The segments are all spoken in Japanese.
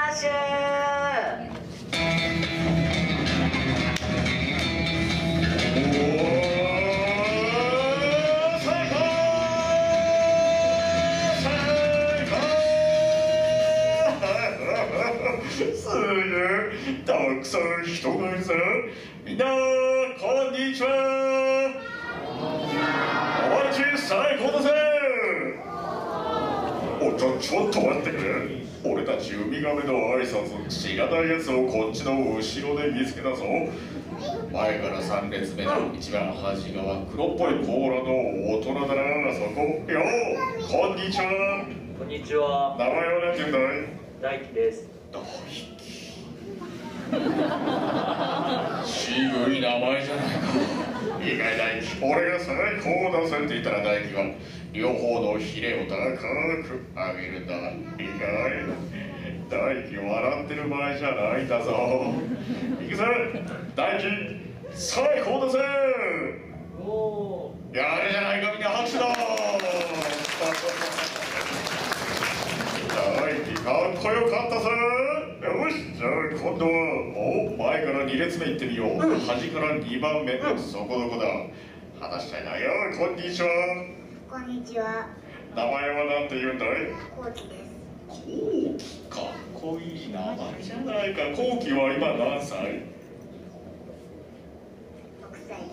ッシュ。 すげえたくさん人がいるぜ。みんなこんにちは。お待ち最高だぜ。ちょっと待ってくれ。俺たちウミガメの挨拶知らないやつをこっちの後ろで見つけたぞ。前から3列目の一番端側、黒っぽい甲羅の大人だな。そこよ。こんにちは。 こんにちは。 名前は何て言うんだい？ 大輝です。 大輝。渋い名前じゃないか。意外大輝。俺が最高だぜって言ったら大輝は両方のヒレを高く上げるんだ。意外。大輝笑ってる場合じゃないんだぞ。行くぜ大輝。最高だぜ。 おー。 やるじゃないか、みんな拍手だ。大輝かっこよかったぜ。よし、じゃあ今度は前から2列目行ってみよう。端から2番目、そこどこだ。話しちゃいないよ。こんにちは。 こんにちは。 名前は何て言うんだい？ こうきです。 こうき。かっこいい名前じゃないか。こうきは今何歳 6歳です。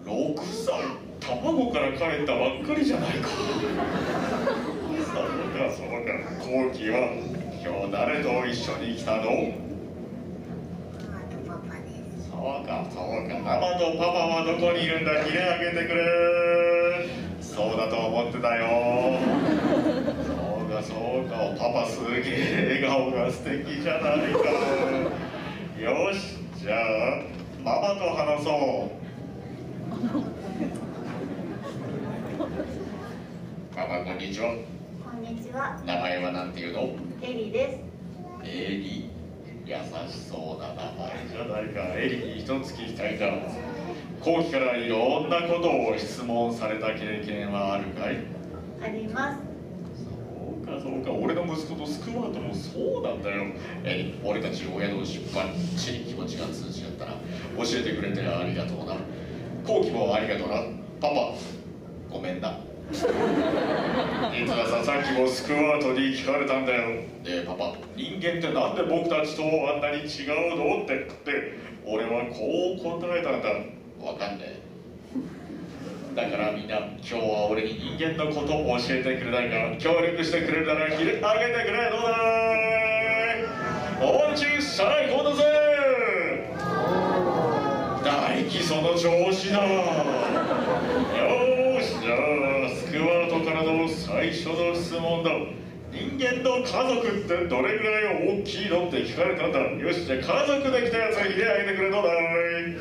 6歳。卵から帰ったばっかりじゃないか。そうかそうか。こうきは今日誰と一緒に来たの？ ママとパパです。 そうかそうか。ママとパパはどこにいるんだ？ヒレあげてくれ。そうだと思ってたよ。そうかそうか。パパすげえ笑顔が素敵じゃないか。よし、じゃあママと話そう。ママこんにちは。 こんにちは。 名前は何て言うの？ エリです。 エリ。優しそうな名前じゃないか。エリに一つ聞きたいんだ。後期からいろんなことを質問された経験はあるかい？ あります。 そうかそうか。俺の息子とスクワートもそうなんだよ。エリ、俺たち親同士ばっちり気持ちが通じ合ったら教えてくれてありがとうな。後期もありがとうな。パパごめんな。実はさっきもスクワートに聞かれたんだよ。でパパ、人間ってなんで僕たちとあんなに違うのって俺はこう答えたんだ。わかんねえ。だからみんな今日は俺に人間のことを教えてくれないか。協力してくれるならヒレあげてくれ。どうだい？おうち最高だぜ。大輝その調子だ。よし、じゃあスクワートからの最初の質問だ。人間の家族ってどれぐらい大きいのって聞かれたんだ。よし、じゃあ家族できたやつヒレあげてくれ。どうだい？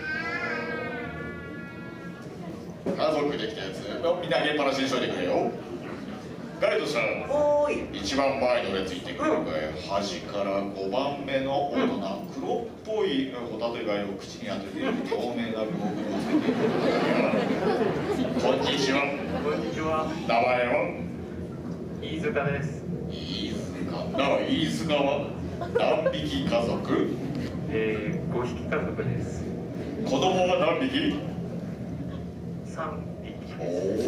家族できたやつみんなあげっぱなしにしといてくれよ。ガイドさん、 おーい。 一番前の列行ってくれるかい？端から5番目の大人、黒っぽいホタテ貝を口に当てている透明なゴーグルをつけている。こんにちは。 こんにちは。 名前は？ 飯塚です。 飯塚。飯塚は何匹家族 5匹家族です。 子供は何匹 3匹。 お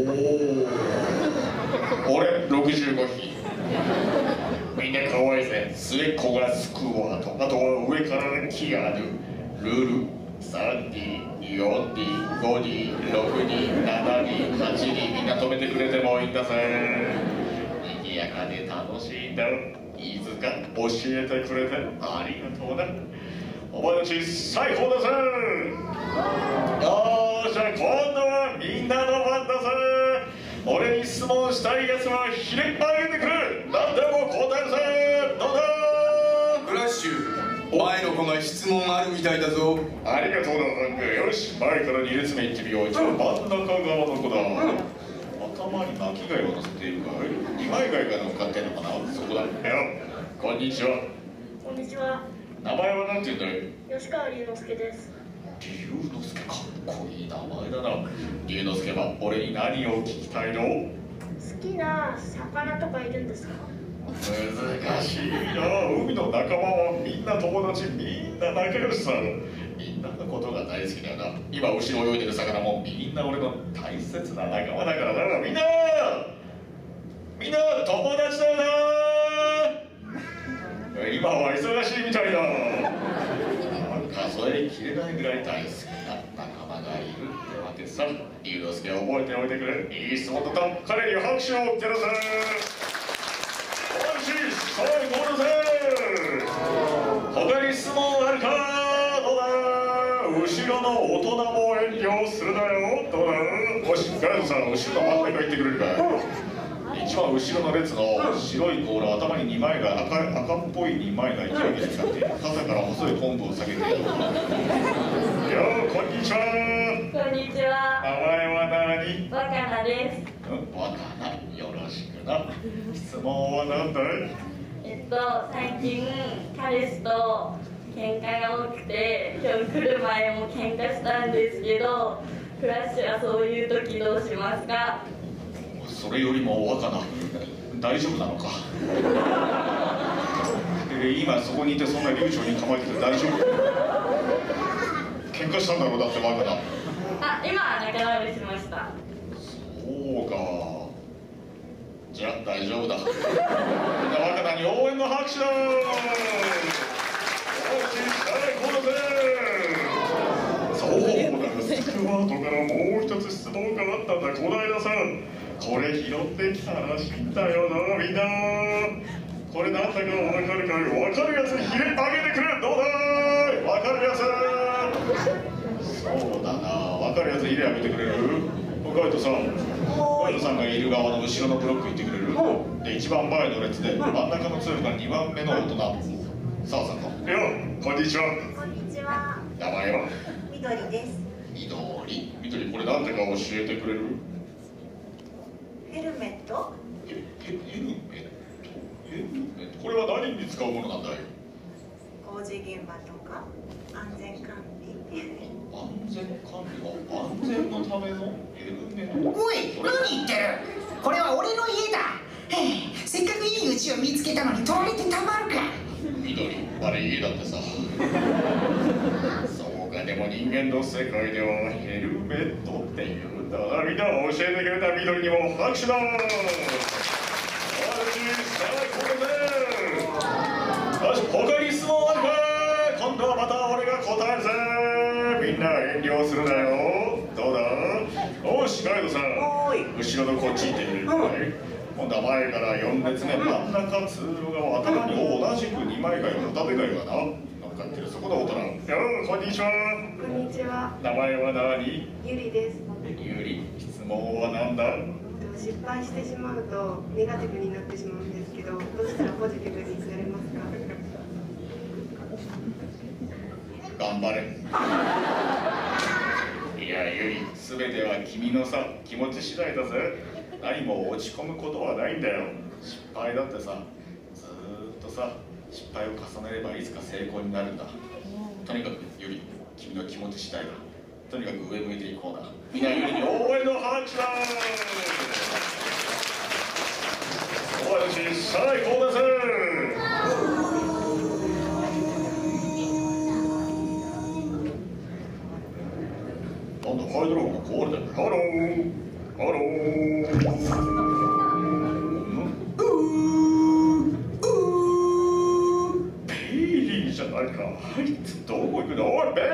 お。俺65匹。みんな可愛いぜ。末っ子がスクワート。あとは上からキアヌ、ルル、3D、4D、5D、6D、7D、8D。みんな止めてくれてもいいんだぜ。賑やかで楽しいんだ。飯塚、教えてくれてありがとうな。お前たち最高だぜ。よーし、じゃあ今度はみんなの番だぜ。俺に質問したいやつはひれあげてくれ。何でも答えるぜ。どうだ？ フラッシュ、前の子が質問あるみたいだぞ。 ありがとうな、ハンク。よし、前から2列目行ってみよう。一番真ん中側の子だ。頭に巻き貝を乗せているかい？二枚貝が乗っかってんのかな？そこだよ。こんにちは。 こんにちは。 名前は何て言うんだい？ 吉川龍之介です。 龍之介、かっこいい名前だな。龍之介は俺に何を聞きたいの？ 好きな魚とかいるんですか？ 難しいな。海人の仲間はみんな友達、みんな仲良しさ。みんなのことが大好きだよな。今後ろ泳いでる魚もみんな俺の大切な仲間だからな。みんな友達だよな。今は忙しいみたいだ。数えきれないぐらい大好きな仲間がいるってわけさ。龍之介、覚えておいてくれ。いい質問だった。彼に拍手をください。最高だぜ。他に質問あるか。どうだ。後ろの大人も遠慮するなよ。どうだ。もしガイドさん、後ろの真ん中行ってくれるか。一番後ろの列の白い甲羅、頭に2枚が赤っぽい2枚が勢いに使って肩から細い昆布を下げている。よう、こんにちは。 こんにちは。 名前は何？ 若菜です。 若菜、よろしくな。質問は何だい？ 最近彼氏と喧嘩が多くて、今日来る前も喧嘩したんですけど、クラッシュはそういう時どうしますか？ それよりも若菜、大丈夫なのか？今そこにいてそんな流暢に構えてて大丈夫？喧嘩したんだろう。だって若菜。 今は仲直りしました。 そうか。じゃあ大丈夫だ。みんな若菜に応援の拍手だ。そうだ。スクワートからもう一つ質問があったんだ。小平さん、これ拾ってきたらしいんだよな。みんなこれなんだかわかるかい？わかるやつひれあげてくれ。どうだい？わかるやつ。そうだな。わかるやつひれあげてくれる？ガイドさんがいる側の後ろのブロック行ってくれる？で、一番前の列で真ん中の通路が2番目の大人、澤さんの。よう、こんにちは。 こんにちは。 名前は？ 緑です。 緑、これなんてか教えてくれる？ ヘルメット？ ヘルメット、これは何に使うものなんだい？ 工事現場とか安全管理。 安全管理は安全のためのヘルメット？ おい、何言ってる。これは俺の家だ。せっかくいい家を見つけたのに取られてたまるか。 緑、あれ家だってさ。そうか、でも人間の世界ではヘルメットって言うんだな。みんな教えてくれた緑にも拍手だ。よし、他に質問あるか？今度はまた俺が答えるぜ。みんな遠慮するなよ。どうだ？よし、ガイドさん、後ろのこっち行ってくれるかい？今度は前から4列目、真ん中通路側、頭に同じく2枚貝の縦貝がな乗っかってる。そこの大人。よう、こんにちは。 こんにちは。 名前は何？ ゆりです。 ゆり、質問は何だ？ 失敗してしまうとネガティブになってしまうんですけど、どうしたらポジティブになれますか？ 頑張れ。いや、ゆり、すべては君のさ、気持ち次第だぜ。何も落ち込むことはないんだよ。失敗だってさ、ずーっとさ、失敗を重ねればいつか成功になるんだ。とにかくゆり、君の気持ち次第だ。とにかく上向いていこうな。みんなゆりに応援の拍手だ。私最高です。なんだ、ハイドローンが壊れてる。ハローハロー。ベイリーじゃないか。あいつどこ行くの？おい、ベイ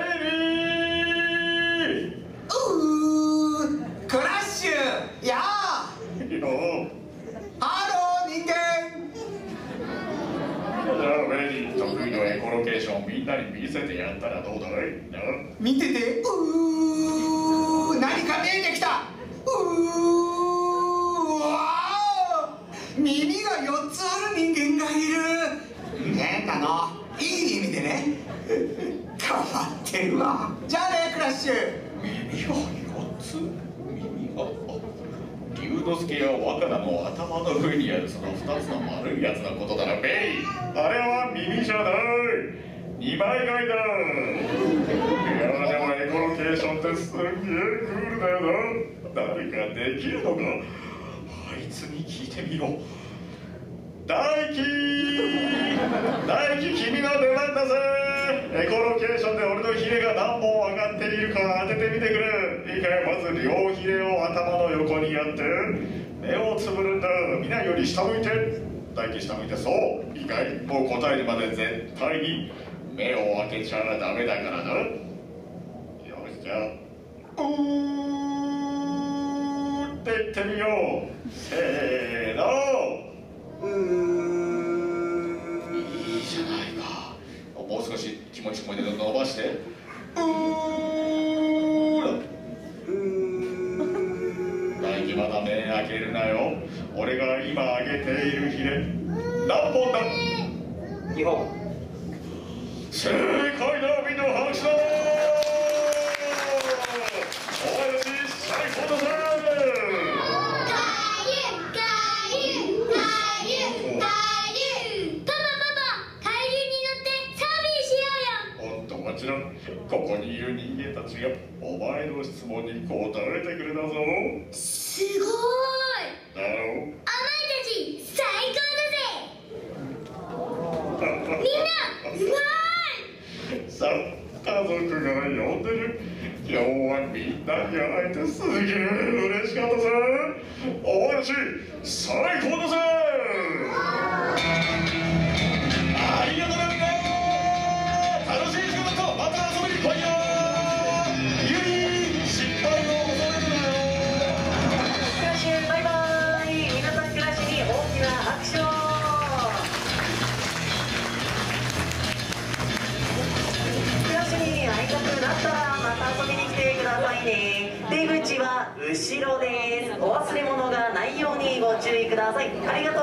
リー。 クラッシュ。やあ。ハロー人間。 じゃあベイリー、得意のエコロケーションみんなに見せてやったらどうだい？ 見てて。何か見えてきた。耳が4つある人間がいる。変なの。いい意味でね。変わってるわ。じゃあね、クラッシュ。 耳が4つ？耳が、龍之介や若菜の頭の上にあるその2つの丸いやつのことだな、ベイ。あれは耳じゃない。2枚貝だ。いや、でもエコロケーションってすっげえクールだよな。誰かできるのか？あいつに聞いてみろ。大輝大輝君の出番だぜ。エコロケーションで俺のヒレが何本上がっているか当ててみてくれ。いいかい、まず両ヒレを頭の横にやって目をつぶるんだ。皆より下向いて。大輝下向いて。そういいかい、もう答えるまで絶対に目を開けちゃダメだからな。よし、じゃあって言ってみよう。せーの。いいじゃないか。もう少し気持ちも伸ばして。大輝まだ目開けるなよ。俺が今上げているヒレ何本だ。 2本。 正解だ。みんな拍手だ。お前たち最高だぜ。もちろんここにいる人間たちがお前の質問に答えてくれたぞ。 すごい。 だろう。 お前たち最高だぜ。みんなうまい。 さあ家族が呼んでる。今日はみんなに会えてすげえ嬉しかったぜ。お前たち最高だぜ。ありがとうね。楽しい時間だった。また遊びに来いよ。ゆり失敗を恐れるなよ。 クラッシュバイバイ。皆さんクラッシュに大きな拍手を。クラッシュに会いたくなったらまた遊びに来てくださいね。出口は後ろです。お忘れ物がないようにご注意ください。ありがとう。